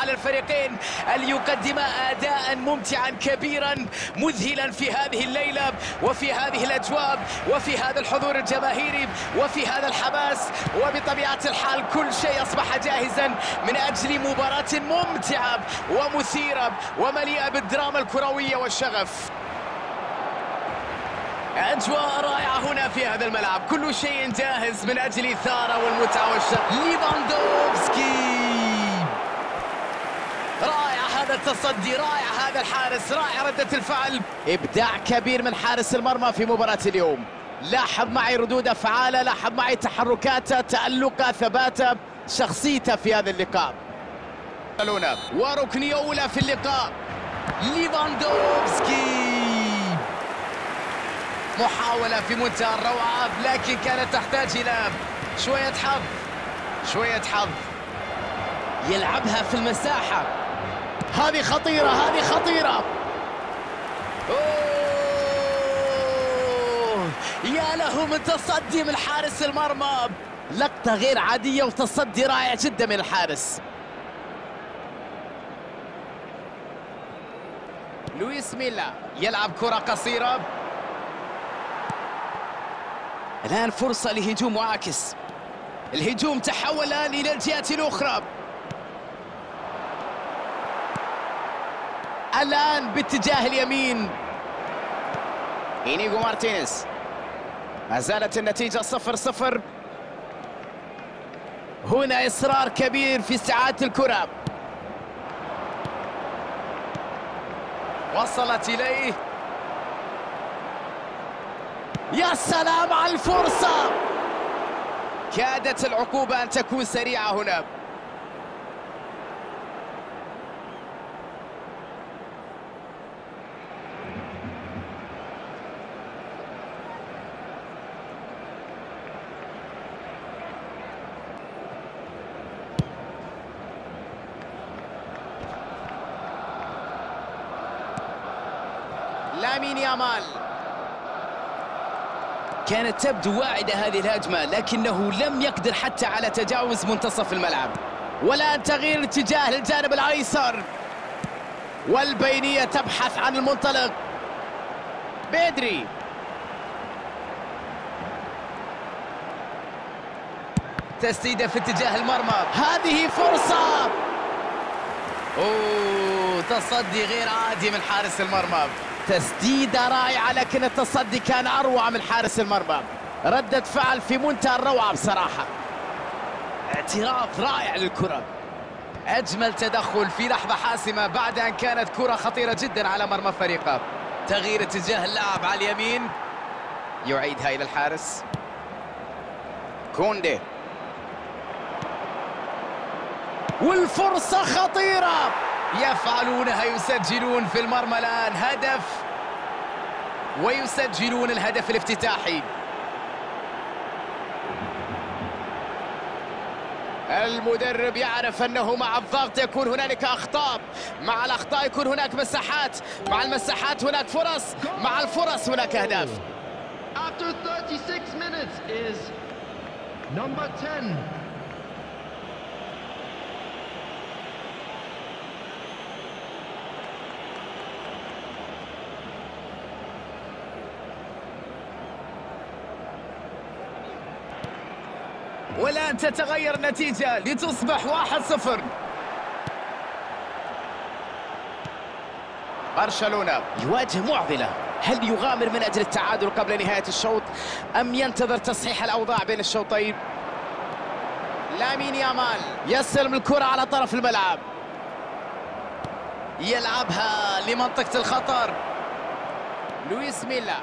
على الفريقين أن يقدما أداء ممتعا كبيرا مذهلا في هذه الليلة وفي هذه الأجواء وفي هذا الحضور الجماهيري وفي هذا الحماس، وبطبيعة الحال كل شيء أصبح جاهزا من أجل مباراة ممتعة ومثيرة ومليئة بالدراما الكروية والشغف. أجواء رائعة هنا في هذا الملعب، كل شيء جاهز من أجل الإثارة والمتعة والشغف. ليفاندوفسكي، رائع هذا التصدي، رائع هذا الحارس، رائع ردة الفعل، إبداع كبير من حارس المرمى في مباراة اليوم. لاحظ معي ردود أفعاله، لاحظ معي تحركاته، تألقه، ثباته، شخصيته في هذا اللقاء. وركنية أولى في اللقاء. ليفاندوفسكي، محاولة في منتهى الروعة لكن كانت تحتاج إلى شوية حظ، شوية حظ. يلعبها في المساحة، هذه خطيرة، هذه خطيرة. أوه، يا له من تصدي من حارس المرمى، لقطة غير عادية وتصدي رائع جدا من الحارس. لويس ميلا يلعب كرة قصيرة، الآن فرصة لهجوم معاكس. الهجوم تحول الآن إلى الجهة الأخرى، الآن باتجاه اليمين. إنيغو مارتينيز، ما زالت النتيجة 0-0. هنا إصرار كبير في استعادة الكرة، وصلت إليه. يا سلام على الفرصة، كادت العقوبة أن تكون سريعة هنا. لامين يامال، كانت تبدو واعدة هذه الهجمة لكنه لم يقدر حتى على تجاوز منتصف الملعب. والآن تغيير الاتجاه للجانب الأيسر، والبينية تبحث عن المنطلق. بيدري، تسديدة في اتجاه المرمى، هذه فرصة. أوه، تصدي غير عادي من حارس المرمى، تسديدة رائعة لكن التصدي كان أروع من حارس المرمى. ردة فعل في منتهى الروعة بصراحة، اعتراف رائع للكرة. أجمل تدخل في لحظة حاسمة بعد أن كانت كرة خطيرة جدا على مرمى فريقه. تغيير اتجاه اللاعب على اليمين، يعيدها إلى الحارس. كوندي، والفرصة خطيرة، يفعلونها، يسجلون في المرمى الآن هدف ويسجلون الهدف الافتتاحي. المدرب يعرف أنه مع الضغط يكون هنالك أخطاء، مع الأخطاء يكون هناك مساحات، مع المساحات هناك فرص، مع الفرص هناك أهداف. After 36 minutes is number 10. والآن تتغير النتيجة لتصبح 1-0. برشلونة يواجه معضلة، هل يغامر من أجل التعادل قبل نهاية الشوط أم ينتظر تصحيح الأوضاع بين الشوطين؟ لامين يامال يستلم الكرة على طرف الملعب، يلعبها لمنطقة الخطر. لويس ميلا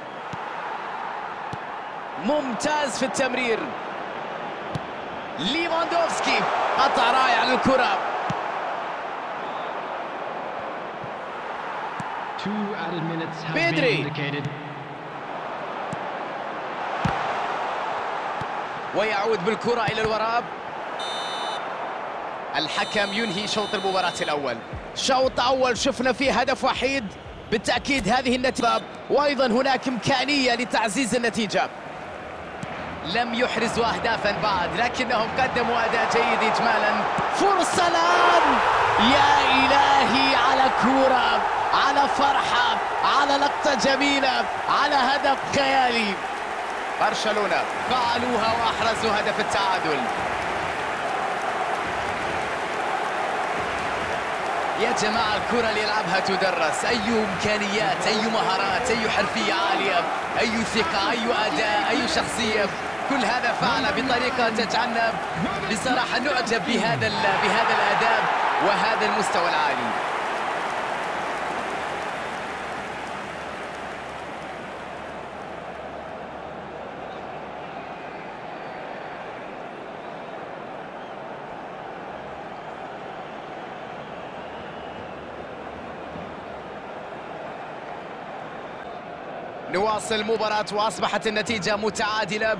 ممتاز في التمرير. ليفاندوفسكي، قطع رائع للكرة. بيدري، ويعود بالكرة إلى الوراء. الحكم ينهي شوط المباراة الأول. شوط أول شفنا فيه هدف وحيد، بالتأكيد هذه النتيجة وأيضا هناك إمكانية لتعزيز النتيجة. لم يحرزوا أهدافا بعد لكنهم قدموا أداء جيد إجمالا. فرصة الآن، يا إلهي على كورة، على فرحة، على لقطة جميلة، على هدف خيالي. برشلونة فعلوها وأحرزوا هدف التعادل. يا جماعة الكرة اللي يلعبها تدرس، أي إمكانيات، أي مهارات، أي حرفية عالية، أي ثقة، أي أداء، أي شخصية، كل هذا فعله بطريقة تجعلنا بصراحة نعجب بهذا الأداء وهذا المستوى العالي. نواصل المباراة وأصبحت النتيجة متعادلة.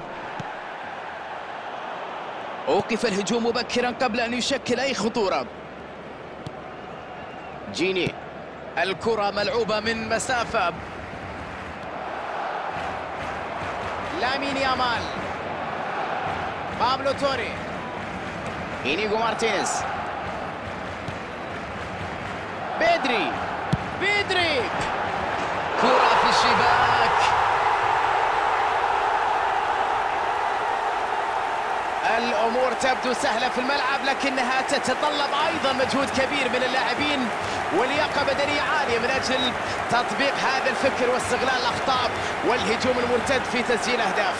أوقف الهجوم مبكرا قبل أن يشكل أي خطورة. جيني، الكرة ملعوبة من مسافة. لامين يامال، بابلو توري، إنيغو مارتينيز، بيدري، كرة في الشباك. الأمور تبدو سهلة في الملعب، لكنها تتطلب أيضا مجهود كبير من اللاعبين ولياقة بدنية عالية من أجل تطبيق هذا الفكر واستغلال الأخطاء والهجوم المرتد في تسجيل أهداف.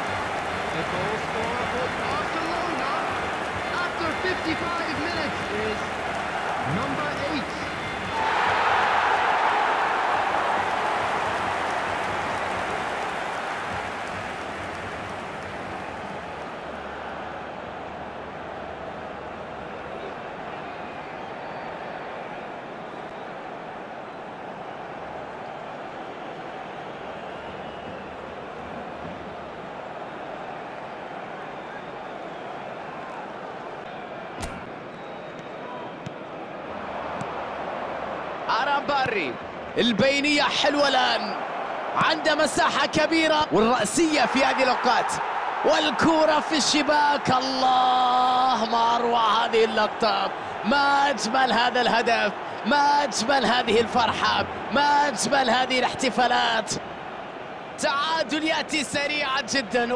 أرامباري، البينية حلوة الآن، عنده مساحة كبيرة والرأسية في هذه الأوقات، والكرة في الشباك. الله، ما أروع هذه اللقطة، ما أجمل هذا الهدف، ما أجمل هذه الفرحة، ما أجمل هذه الاحتفالات. تعادل يأتي سريعا جدا.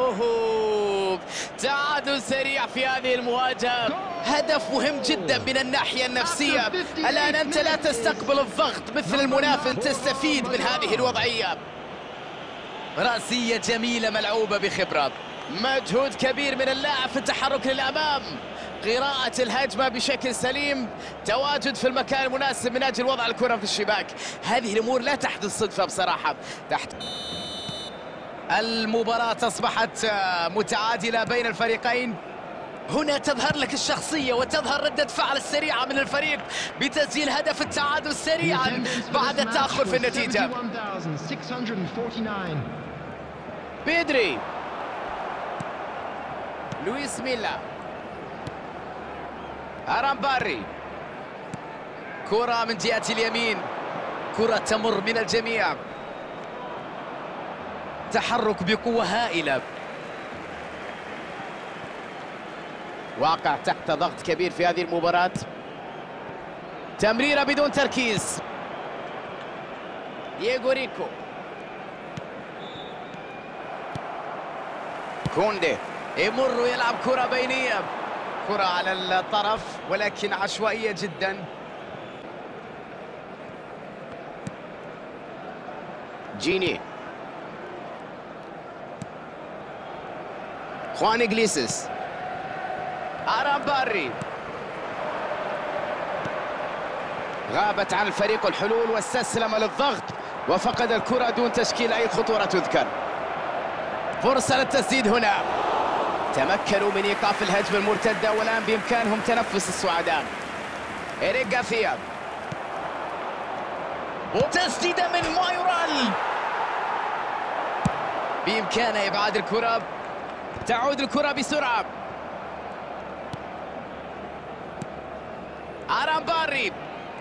تعادل سريع في هذه المواجهة. هدف مهم جدا من الناحية النفسية. الآن أنت لا تستقبل الضغط مثل المنافس، تستفيد من هذه الوضعية. رأسية جميلة ملعوبة بخبرة، مجهود كبير من اللاعب في التحرك للأمام، قراءة الهجمة بشكل سليم، تواجد في المكان المناسب من أجل وضع الكرة في الشباك. هذه الأمور لا تحدث صدفة بصراحة. المباراة أصبحت متعادلة بين الفريقين. هنا تظهر لك الشخصية وتظهر ردة فعل السريعة من الفريق بتسجيل هدف التعادل سريعا بعد التأخر في النتيجة. بيدري، لويس ميلا، أرامباري، كرة من جهة اليمين، كرة تمر من الجميع، تحرك بقوة هائلة، واقع تحت ضغط كبير في هذه المباراة. تمريرة بدون تركيز. دييغو ريكو، كوندي يمر ويلعب كرة بينية، كرة على الطرف ولكن عشوائية جدا. جيني، خوان إغليسيس، أرامباري، غابت عن الفريق الحلول واستسلم للضغط وفقد الكرة دون تشكيل أي خطورة تذكر. فرصة للتسديد هنا، تمكنوا من إيقاف الهجمة المرتدة والآن بإمكانهم تنفس السعداء. إيريك غارسيا، وتسديدة من مايورال، بإمكانه إبعاد الكرة، تعود الكرة بسرعة. أرامباري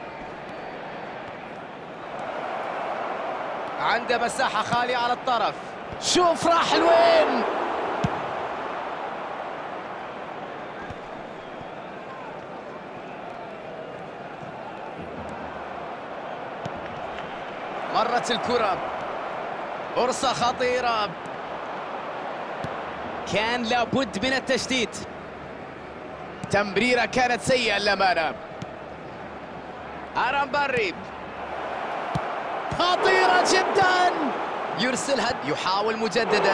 عنده مساحة خالية على الطرف، شوف راح لوين. مرت الكرة، فرصة خطيرة، كان لابد من التشتيت. تمريرة كانت سيئة للأمانة. أرامباري خطيرة جدا، يرسلها، يحاول مجددا.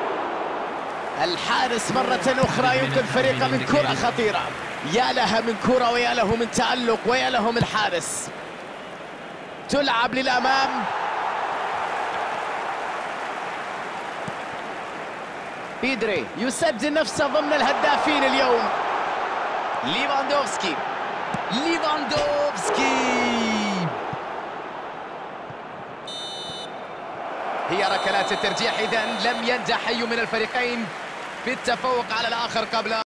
الحارس مرة أخرى ينقذ فريقه من كرة خطيرة. يا لها من كرة ويا له من تألق ويا له من الحارس. تلعب للأمام، بيدري يسجل نفسه ضمن الهدافين اليوم. ليفاندوفسكي، هي ركلات الترجيح. إذن لم ينجح أي من الفريقين في التفوق على الآخر قبل